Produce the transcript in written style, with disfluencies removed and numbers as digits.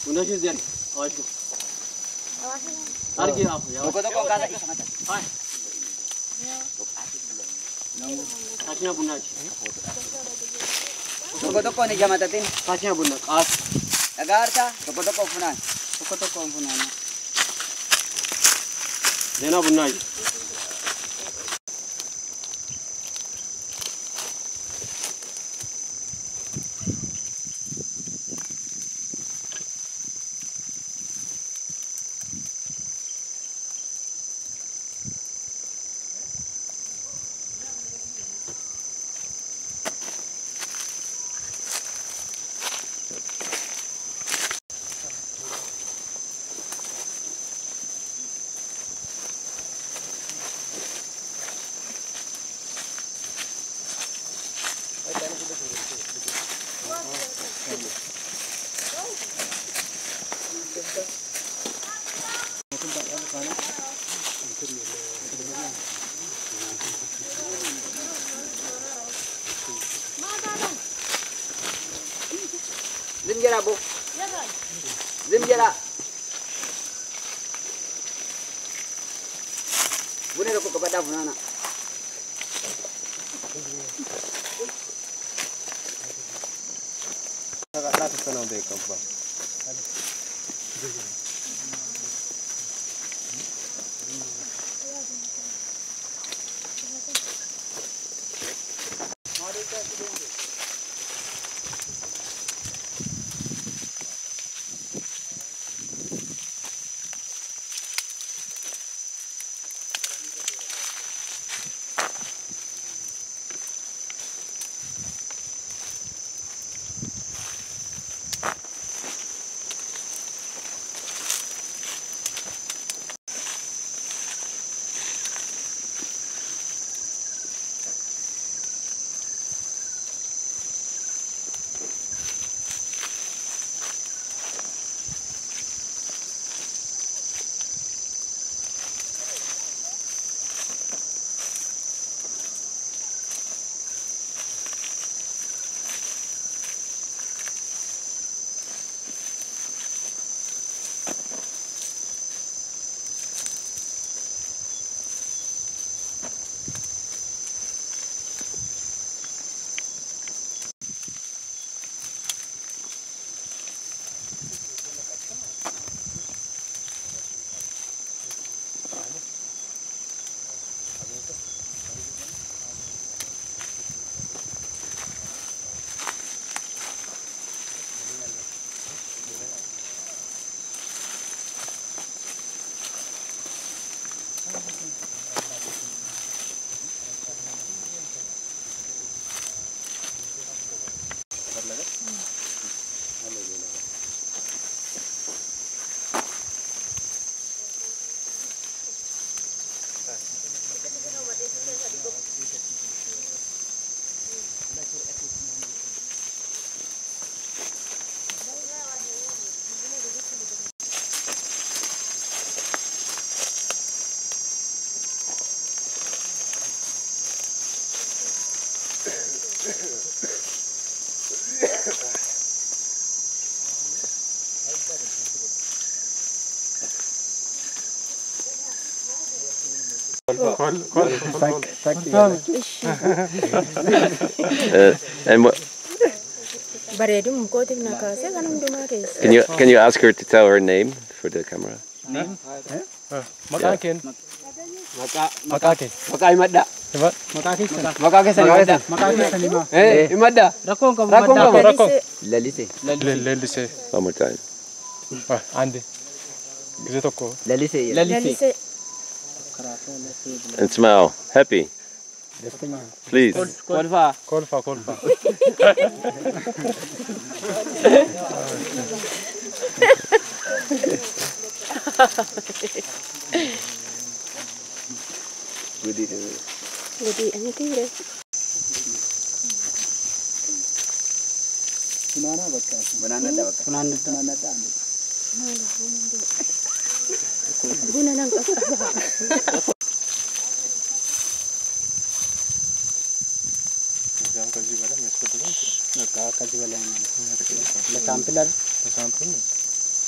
Unashi zeri. Awaji. Argi आप यार. Toko kada isa mata. Hai. Kasihnya bunak. Toko ni jamatatin. Kasihnya bunak. As. Agarta toko funan. Toko funan. Dena bunak. Zim jara bu. Zim jara. Bune roko kepada funana. Agak ke sana deh kampung. And what? Can you ask her to tell her name for the camera? Name? Makakin. Makake. Makai madda. Coba. Makaki sanimada. Makake sanima. Imadda. Rakong kamu Rakong kamu. Rakong. Lalise. Lalise. One more time. Andi. Is it okay? Lalise. Lalise. And smile. Happy. Please. Kolfa. Kolfa. Gudi, anything there? Banana daw ka. Banana daw. Guna ng kasama. Jangan kaji bala, mes ko tulong. Nakakaji wala naman. Sample.